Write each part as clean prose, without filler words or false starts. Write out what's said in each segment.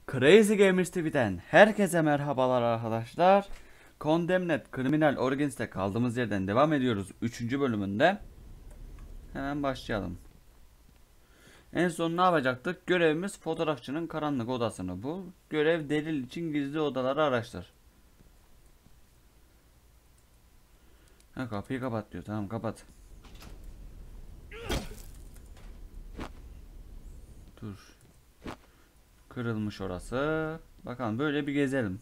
Crazy Gamers TV'den herkese merhabalar arkadaşlar. Condemned Criminal Origins'te kaldığımız yerden devam ediyoruz 3. bölümünde. Hemen başlayalım. En son ne yapacaktık? Görevimiz fotoğrafçının karanlık odasını bul. Görev delil için gizli odaları araştır. Ha, kapıyı kapat diyor. Tamam, kapat. Dur. Kırılmış orası. Bakalım, böyle bir gezelim.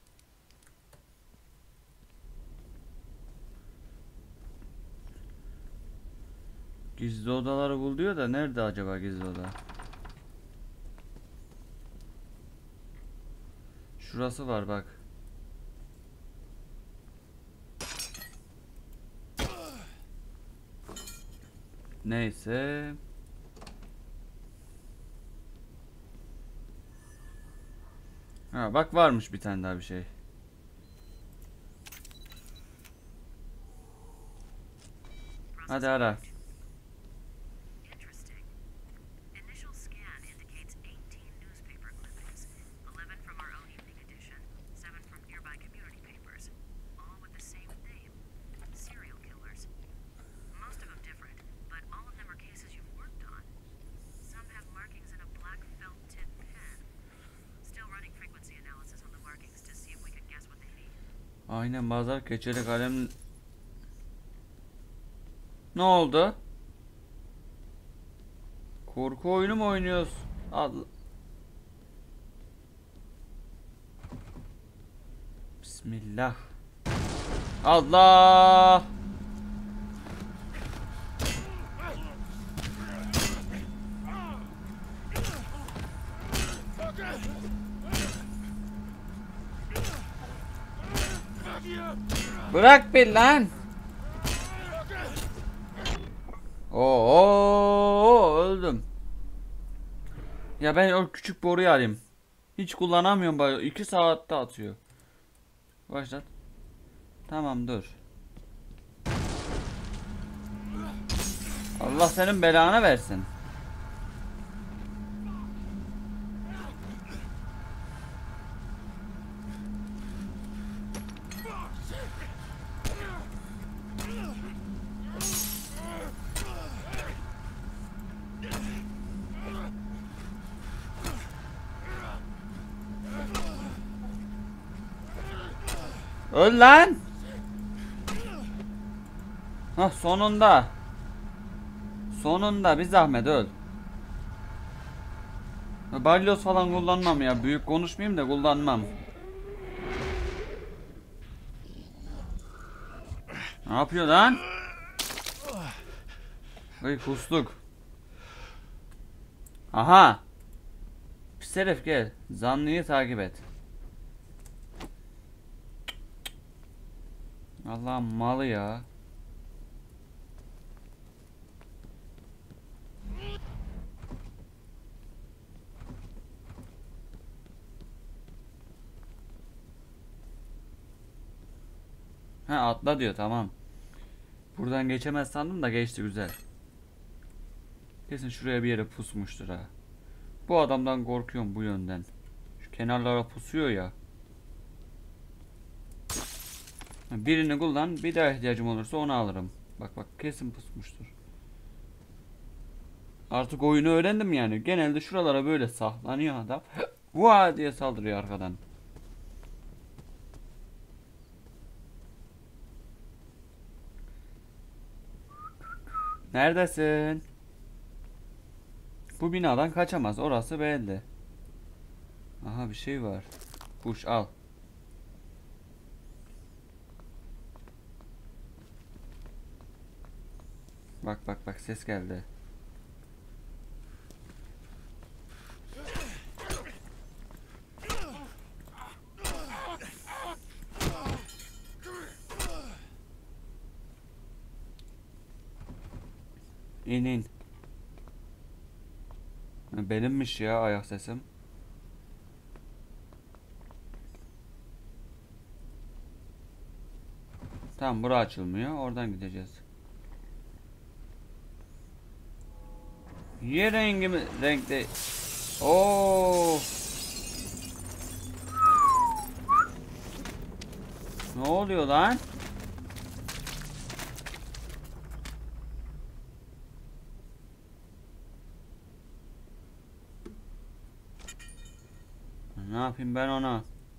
Gizli odaları bul diyor da nerede acaba gizli oda? Şurası var bak. Neyse. Ha bak, varmış bir tane daha bir şey. Hadi ara. Aynen, bazılar keçeli kalem. Ne oldu? Korku oyunu mu oynuyoruz? Allah. Bismillah. Allah. Bırak bir lan. Oo, öldüm. Ya ben o küçük boruyu alayım. Hiç kullanamıyorum, bari 2 saatte atıyor. Başlat. Tamam, dur. Allah senin belanı versin. Öl lan. Hah, sonunda. Sonunda bir zahmet öl. Balyoz falan kullanmam ya. Büyük konuşmayayım da kullanmam. Ne yapıyor lan? Ay, kustuk. Aha. Pis herif, gel. Zanlıyı takip et. Allah'ın malı ya. Ha, atla diyor, tamam. Buradan geçemez sandım da geçti, güzel. Kesin şuraya bir yere pusmuştur ha. Bu adamdan korkuyorum bu yönden. Şu kenarlara pusuyor ya. Birini kullan, bir daha ihtiyacım olursa onu alırım. Bak bak, kesin pusmuştur. Artık oyunu öğrendim yani. Genelde şuralara böyle saklanıyor adam. Vaa diye saldırıyor arkadan. Neredesin? Bu binadan kaçamaz. Orası belli. Aha, bir şey var. Push al. Bak bak bak, ses geldi. İn in. Benimmiş ya ayak sesim. Tamam, bura açılmıyor. Oradan gideceğiz. Niye rengimi renkte? Oo. oluyor lan? Ne yapayım ben ona?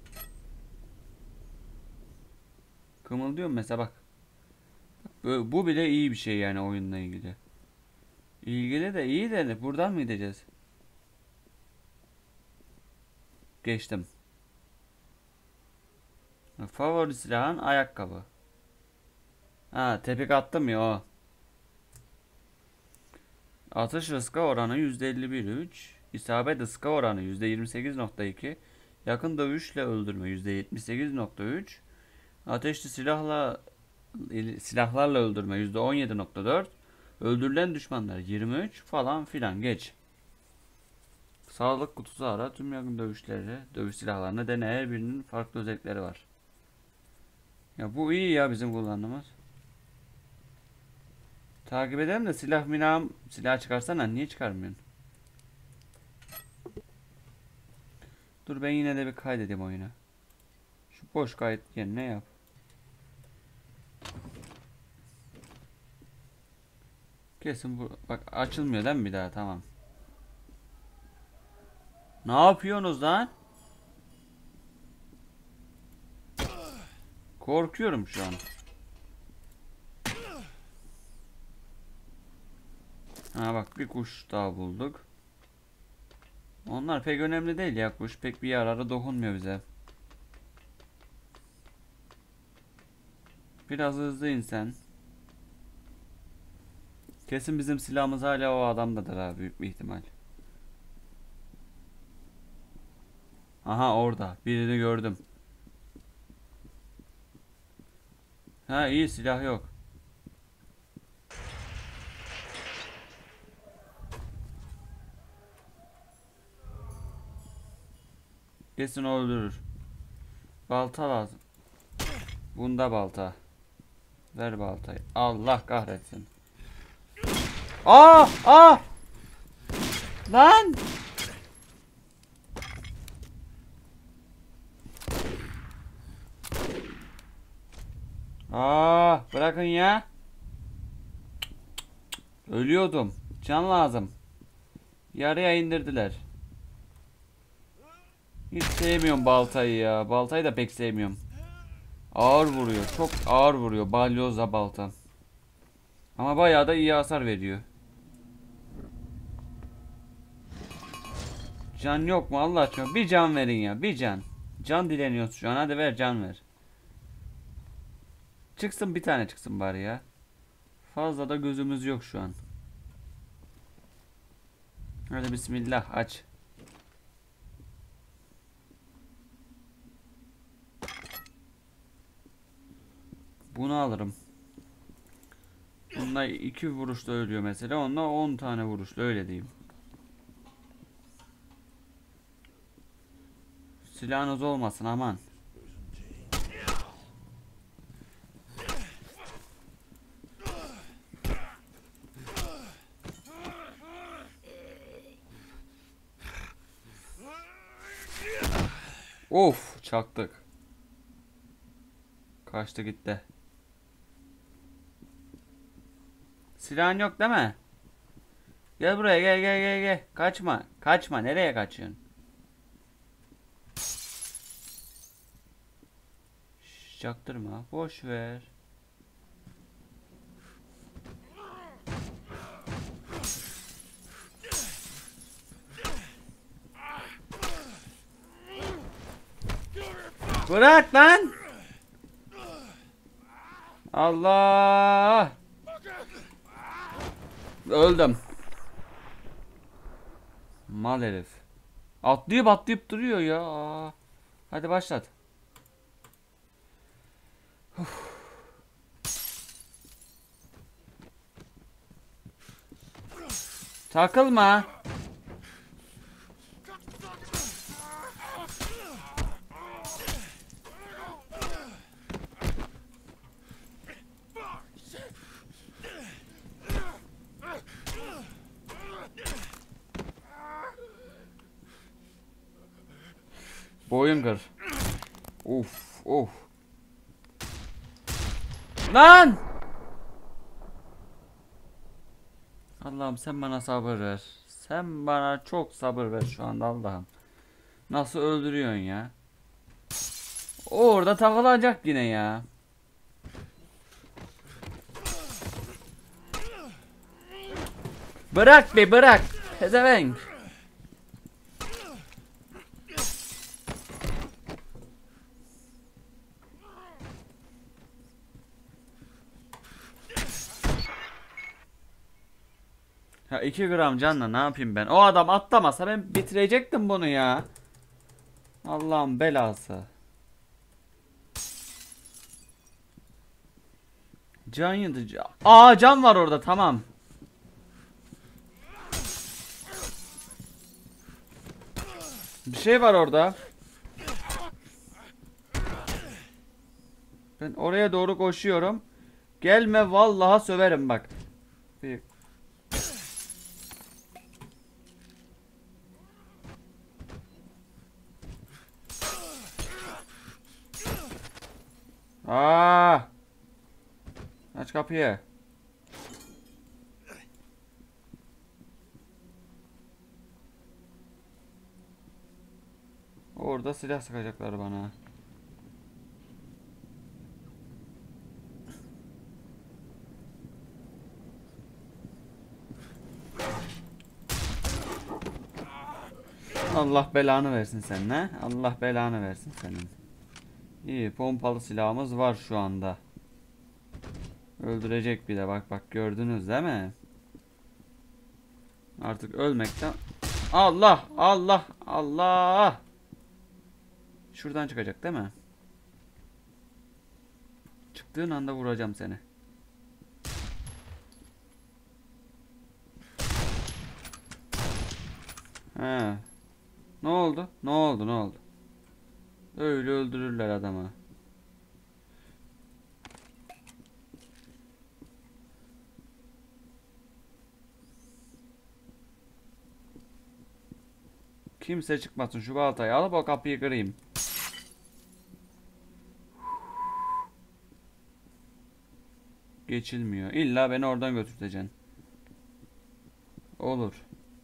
Kımıldıyorum mesela bak. Bu bile iyi bir şey yani oyunla ilgili. İlgili de iyi de buradan mı gideceğiz? Geçtim. Favori silahın ayakkabı. Ha, tepik attım ya o. Atış rızkı oranı %51,3. İsabet rızkı oranı %28,2. Yakın dövüşle öldürme %78,3. Ateşli silahlarla öldürme %17,4. Öldürülen düşmanlar 23 falan filan geç. Sağlık kutusu ara tüm yakın dövüşleri, dövüş silahlarını dene, her birinin farklı özellikleri var. Ya bu iyi ya bizim kullandığımız. Takip edelim de silah çıkarsana niye çıkarmıyorsun? Dur ben yine de bir kaydedeyim oyunu. Şu boş kayıt yerine yap. Kesin bu bak açılmıyor değil mi bir daha tamam. Ne yapıyorsunuz lan? Korkuyorum şu an. Ha bak bir kuş daha bulduk. Onlar pek önemli değil ya kuş pek bir yararı dokunmuyor bize. Biraz hızlı insan. Kesin bizim silahımız hala o adamdadır ha büyük bir ihtimal. Aha orada birini gördüm. Ha iyi silah yok. Kesin o öldürür. Balta lazım. Bunda balta. Ver baltayı. Allah kahretsin. Aa! Aa! Lan! Aa! Bırakın ya. Ölüyordum. Can lazım. Yarıya indirdiler. Hiç sevmiyorum baltayı ya. Baltayı da pek sevmiyorum. Ağır vuruyor. Çok ağır vuruyor. Balyozla balta. Ama bayağı da iyi hasar veriyor. Can yok mu Allah aşkına? Bir can verin ya. Bir can. Can dileniyoruz şu an. Hadi ver can ver. Çıksın bir tane çıksın bari ya. Fazla da gözümüz yok şu an. Hadi bismillah aç. Bunu alırım. Bununla 2 vuruşla ölüyor mesela. Onunla 10 tane vuruşla öyle diyeyim. Silahınız olmasın aman. Of çaktık. Kaçtı gitti. Silahın yok değil mi? Gel buraya gel. Kaçma. Kaçma nereye kaçıyorsun? Şş, çaktırma. Boş ver. Bırak lan. Allah. Öldüm. Mal herif. Atlayıp duruyor ya. Hadi başlat. Takılma. Boyun kır. Of. Lan! Allah'ım sen bana sabır ver. Sen bana çok sabır ver şu anda Allah'ım. Nasıl öldürüyorsun ya? Orada takılacak yine ya. Bırak be bırak. Pezevenk. Ya 2 gram canla ne yapayım ben? O adam atlamasa ben bitirecektim bunu ya. Allah'ın belası. Can yedi. Aa can var orada tamam. Bir şey var orada. Ben oraya doğru koşuyorum. Gelme vallahi söverim bak. Bir... Aa! Aç kapıyı. Orada silah sıkacaklar bana. Allah belanı versin senin ha. Allah belanı versin senin. İyi pompalı silahımız var şu anda. Öldürecek bir de bak bak gördünüz değil mi? Artık ölmekten. Allah Allah Allah. Şuradan çıkacak değil mi? Çıktığın anda vuracağım seni. He. Ne oldu? Ne oldu? Ne oldu? Öyle öldürürler adamı. Kimse çıkmasın şu baltayı alıp o kapıyı kırayım. Geçilmiyor. İlla beni oradan götüreceksin. Olur.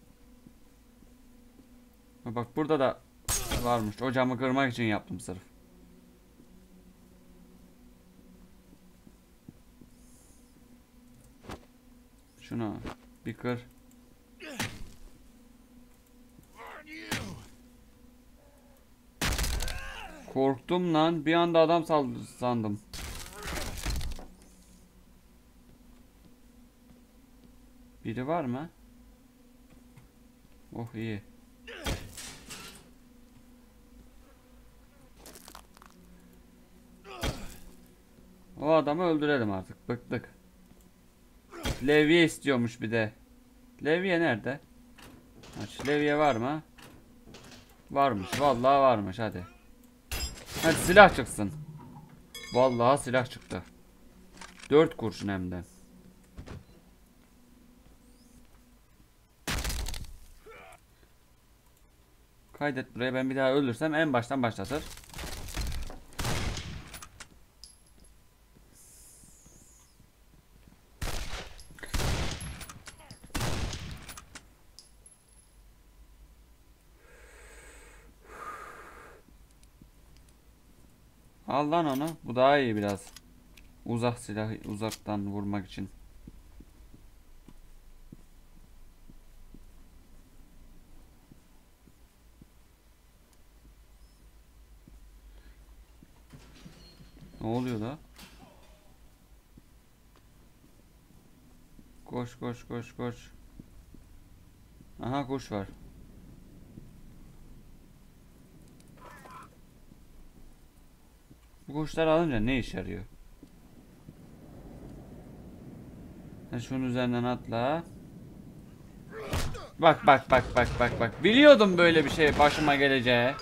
Bak burada da varmış. O camı kırmak için yaptım sırf. Şunu bir kır. Korktum lan. Bir anda adam saldırdı sandım. Biri var mı? Oh iyi. O adamı öldürelim artık. Bıktık. Levye istiyormuş bir de. Levye nerede? Aç. Levye var mı? Varmış. Vallahi varmış. Hadi. Hadi silah çıksın. Vallahi silah çıktı. 4 kurşun hem de. Kaydet buraya. Ben bir daha ölürsem en baştan başlatır. Al lan onu. Bu daha iyi biraz. Uzak silahı uzaktan vurmak için. Ne oluyor da? Koş koş koş koş. Aha kuş var. Bu kuşları alınca ne işe yarıyor? Şunun üzerinden atla. Bak bak bak bak bak bak. Biliyordum böyle bir şey başıma geleceği.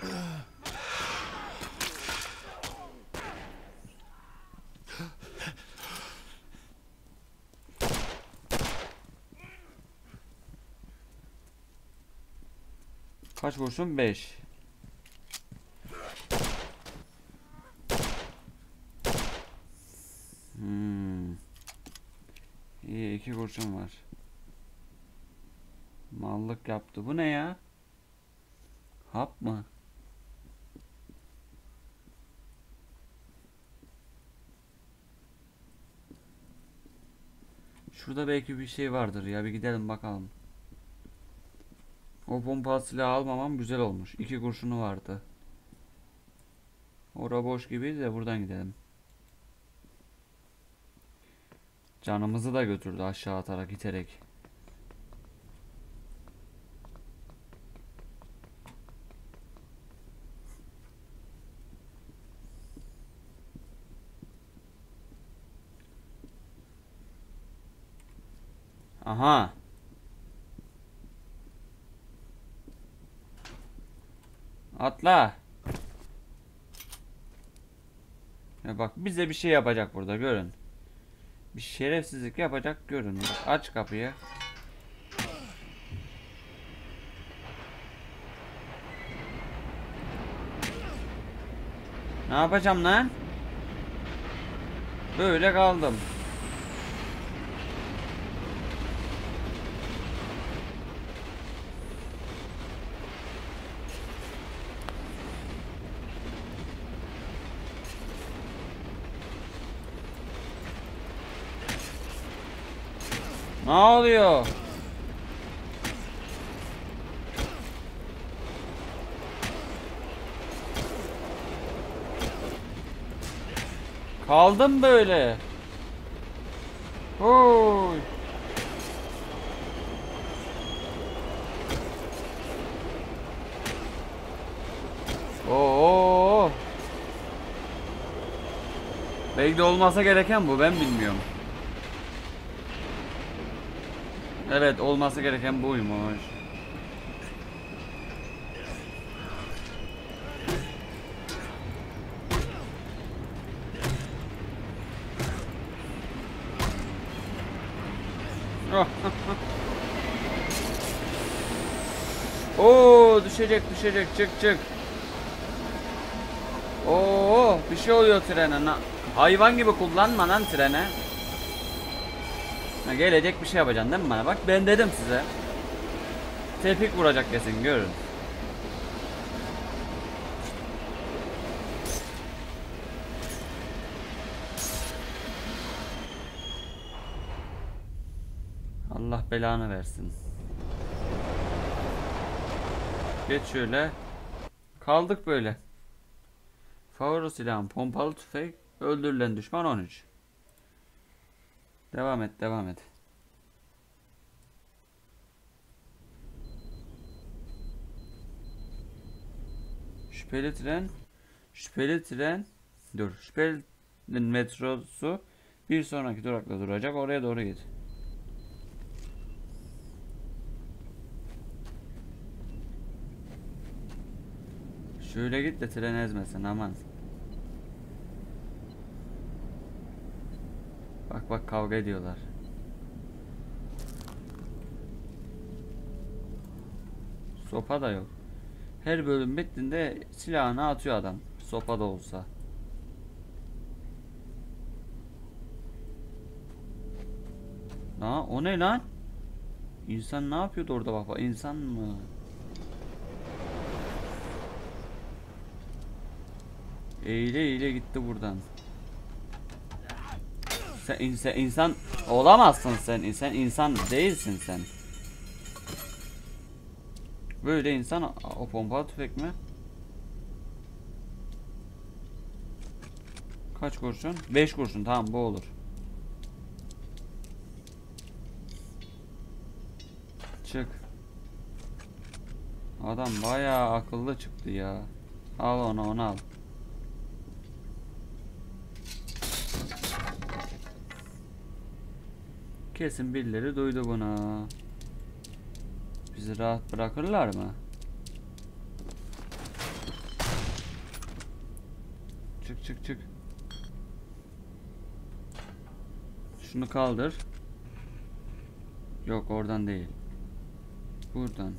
Kaç vuruşum? 5. 2 kurşun var. Mallık yaptı. Bu ne ya? Hap mı? Şurada belki bir şey vardır ya. Bir gidelim bakalım. O pompalı silahı almamam güzel olmuş. 2 kurşunu vardı. Ora boş gibiydi de buradan gidelim. Canımızı da götürdü aşağı atarak, iterek. Aha. Atla. Ya bak, bize bir şey yapacak burada, görün. Bir şerefsizlik yapacak, görün. Bak, aç kapıyı. Ne yapacağım lan? Böyle kaldım. Ne oluyor? Kaldım böyle. Oy. Oo. Belki de olmasa gereken bu, ben bilmiyorum. Evet, olması gereken buymuş. Oo, düşecek, çık çık. Oo, bir şey oluyor trene. Hayvan gibi kullanma lan trene. Ha, gelecek bir şey yapacaksın değil mi bana? Bak, ben dedim size. Tepik vuracak kesin, görün. Allah belanı versin. Geç şöyle. Kaldık böyle. Favori silahım pompalı tüfek. Öldürülen düşman 13. Devam et, devam et. Şüpheli tren. Şüpheli tren. Dur. Şüpheli metrosu bir sonraki durakta duracak. Oraya doğru git. Şöyle git de tren ezmesin, aman. Bak bak, kavga ediyorlar. Sopa da yok. Her bölüm bittiğinde silahını atıyor adam. Sopa da olsa. O ne lan? İnsan ne yapıyordu orada, bak bak, insan mı? Eğile eğile gitti buradan. Sen insan olamazsın sen. Sen insan değilsin sen. Böyle insan o pompalı tüfek mi? Kaç kurşun? 5 kurşun, tamam, bu olur. Çık. Adam bayağı akıllı çıktı ya. Al onu al. Kesin birileri duydu bunu. Bizi rahat bırakırlar mı? Çık. Şunu kaldır. Yok, oradan değil. Buradan.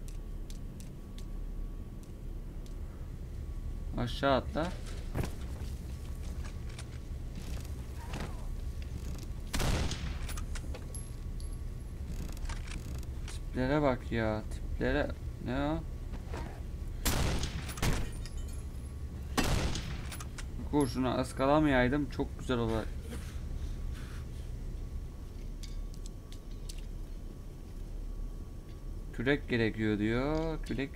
Aşağı atla. Tiplere bak ya. Tiplere. Ne o? Kurşunu ıskalamayaydım çok güzel olur. Kürek gerekiyor diyor. Kürek.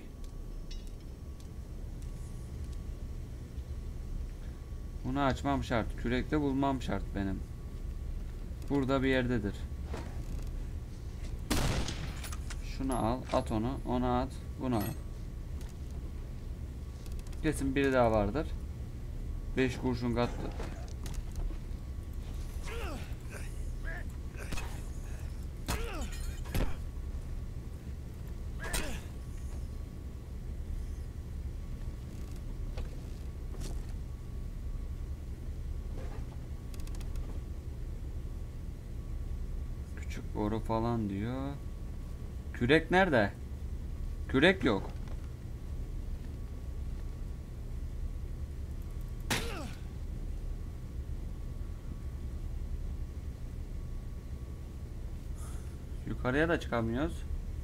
Bunu açmam şart. Kürekte bulmam şart benim. Burada bir yerdedir. Şunu al. At onu. Onu at. Bunu al. Kesin biri daha vardır. 5 kurşun kattı. Küçük boru falan diyor. Kürek nerede? Kürek yok. Yukarıya da çıkamıyoruz.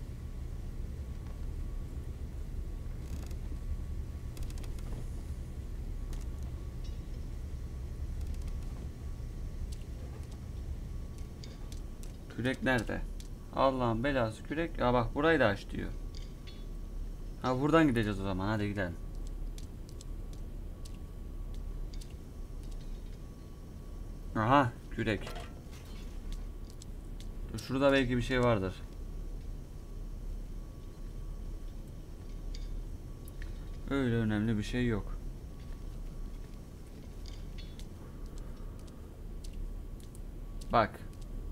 Kürek nerede? Allah'ın belası kürek. Ya bak burayı da aç diyor. Ha buradan gideceğiz o zaman. Hadi gidelim. Aha kürek. Dur, şurada belki bir şey vardır. Öyle önemli bir şey yok. Bak.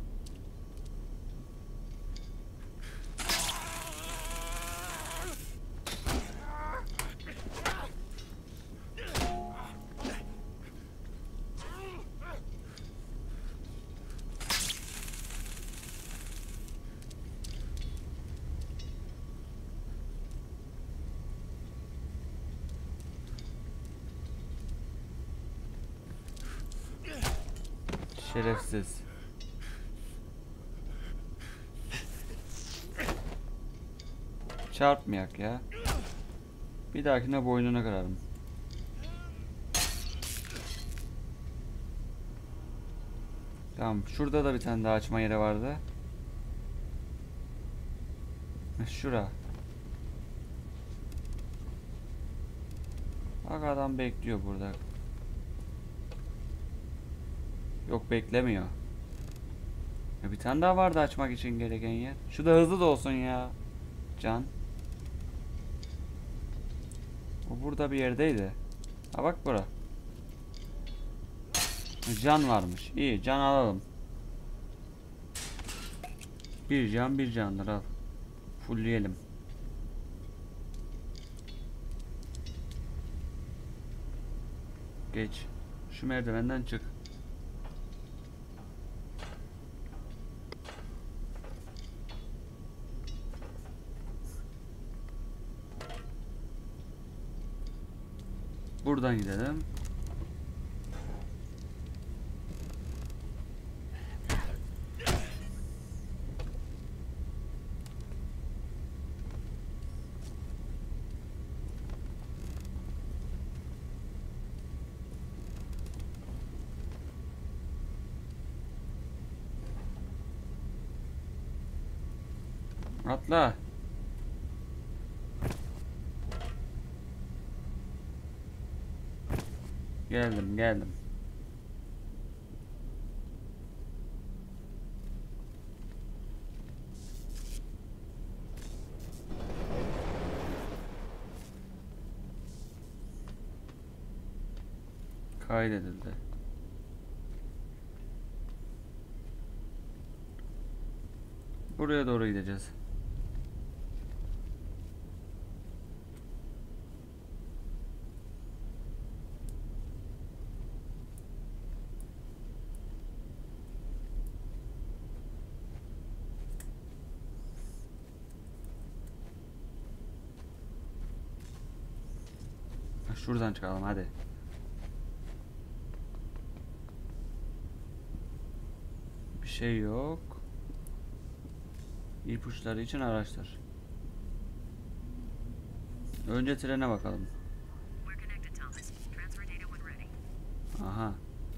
Şerefsiz. Çarpmayak ya. Bir dahakine boynuna kırarım. Tamam. Şurada da bir tane daha açma yeri vardı. Şura. Bak adam bekliyor burada. Yok beklemiyor. Ya bir tane daha vardı açmak için gereken yer. Şu da hızlı da olsun ya. Can. O burada bir yerdeydi. Ha bak bura. Can varmış. İyi can alalım. Bir can bir candır al. Fullleyelim. Geç. Şu merdivenden çık. Buradan gidelim. Atla. Geldim geldim. Kaydedildi. Buraya doğru gideceğiz. Şuradan çıkalım hadi. Bir şey yok. İpuçları için araştır. Önce trene bakalım. Aha.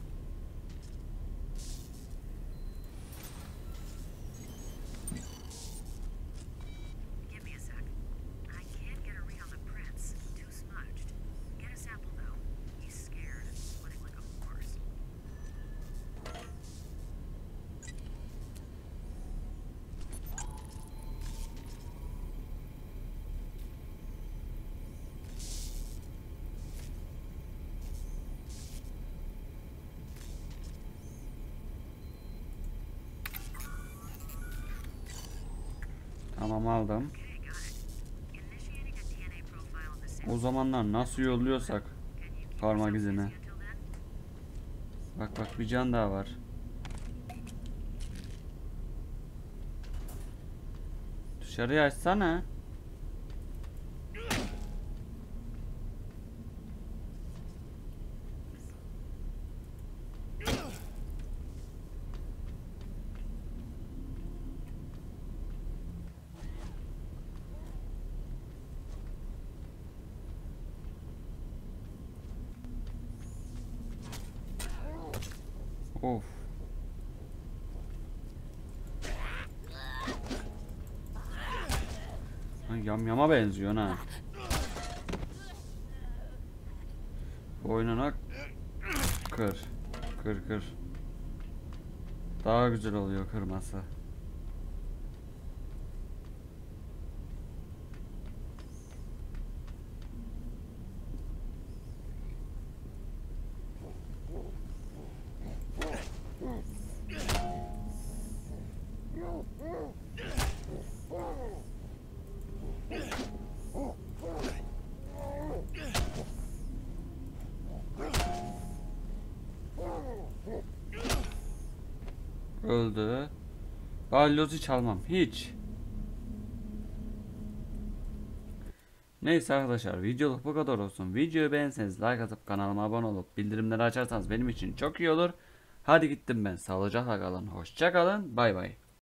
Tamam, aldım. O zamanlar nasıl yolluyorsak parmak izini. Bak bak, bir can daha var. Dışarıyı açsana. Of. Yamyama benziyor ha. Boynuna kır. Kır kır. Daha güzel oluyor kırması. Öldü. Balyozu çalmam hiç. Neyse arkadaşlar, videoluk bu kadar olsun. Videoyu beğenseniz like atıp kanalıma abone olup bildirimleri açarsanız benim için çok iyi olur. Hadi gittim ben. Sağlıcakla kalın. Hoşça kalın. Bay bay.